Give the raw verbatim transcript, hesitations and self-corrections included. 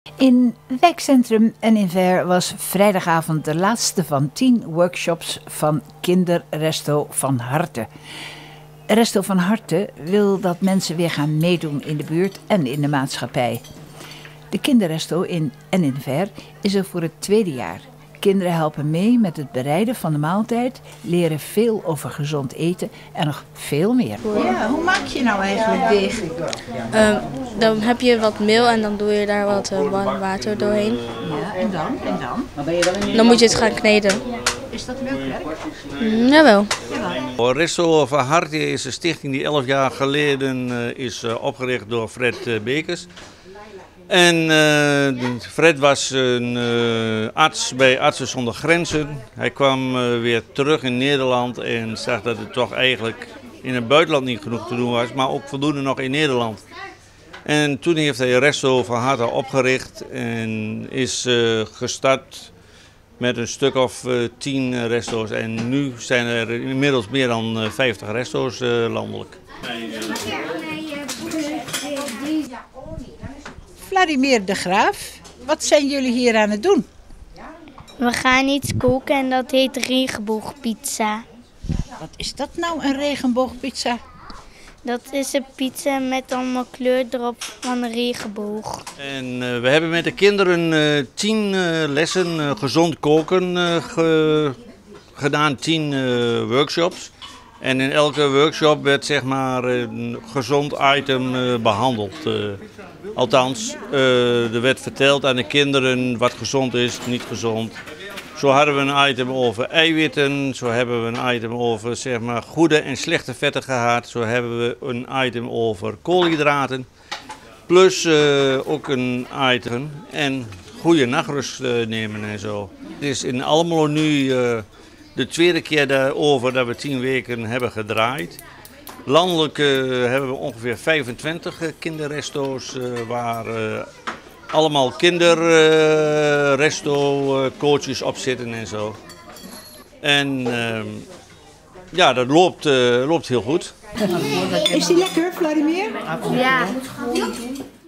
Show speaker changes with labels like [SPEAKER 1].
[SPEAKER 1] In wijkcentrum En in Ver was vrijdagavond de laatste van tien workshops van Kinderresto van Harte. Resto van Harte wil dat mensen weer gaan meedoen in de buurt en in de maatschappij. De Kinderresto in En in Ver is er voor het tweede jaar. Kinderen helpen mee met het bereiden van de maaltijd, leren veel over gezond eten en nog veel meer.
[SPEAKER 2] Ja, hoe maak je nou eigenlijk deeg?
[SPEAKER 3] Um, dan heb je wat meel en dan doe je daar wat uh, warm water doorheen.
[SPEAKER 2] Ja, en dan? En dan?
[SPEAKER 3] Dan moet je het gaan kneden.
[SPEAKER 2] Is dat leuk werk?
[SPEAKER 3] Mm, jawel.
[SPEAKER 4] Resto van Harte is een stichting die elf jaar geleden uh, is uh, opgericht door Fred uh, Bekers. En uh, Fred was een uh, arts bij Artsen zonder Grenzen. Hij kwam uh, weer terug in Nederland en zag dat het toch eigenlijk in het buitenland niet genoeg te doen was, maar ook voldoende nog in Nederland. En toen heeft hij Resto van Harte opgericht en is uh, gestart met een stuk of uh, tien resto's. En nu zijn er inmiddels meer dan uh, vijftig resto's uh, landelijk.
[SPEAKER 2] Vladimir de Graaf, wat zijn jullie hier aan het doen?
[SPEAKER 5] We gaan iets koken en dat heet regenboogpizza.
[SPEAKER 2] Wat is dat nou, een regenboogpizza?
[SPEAKER 5] Dat is een pizza met allemaal kleur erop van een regenboog.
[SPEAKER 4] En uh, we hebben met de kinderen uh, tien uh, lessen uh, gezond koken uh, ge gedaan, tien uh, workshops. En in elke workshop werd zeg maar een gezond item uh, behandeld. Uh, althans, uh, er werd verteld aan de kinderen wat gezond is, niet gezond. Zo hadden we een item over eiwitten, zo hebben we een item over zeg maar, goede en slechte vetten gehad. Zo hebben we een item over koolhydraten. Plus uh, ook een item en goede nachtrust uh, nemen en zo. Het is in Almelo nu uh, de tweede keer daarover dat we tien weken hebben gedraaid. Landelijk uh, hebben we ongeveer vijfentwintig uh, kinderresto's uh, waar uh, allemaal kinderresto-coaches uh, op zitten en zo. En uh, ja, dat loopt, uh, loopt heel goed.
[SPEAKER 2] Is die lekker, Vladimir?
[SPEAKER 5] Ja.